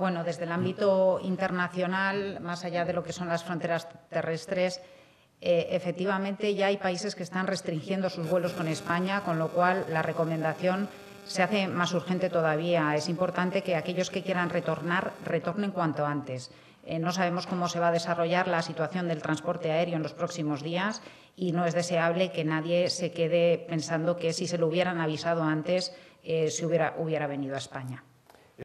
Bueno, desde el ámbito internacional, más allá de lo que son las fronteras terrestres, efectivamente ya hay países que están restringiendo sus vuelos con España, con lo cual la recomendación se hace más urgente todavía. Es importante que aquellos que quieran retornar, retornen cuanto antes. No sabemos cómo se va a desarrollar la situación del transporte aéreo en los próximos días y no es deseable que nadie se quede pensando que si se lo hubieran avisado antes se hubiera venido a España.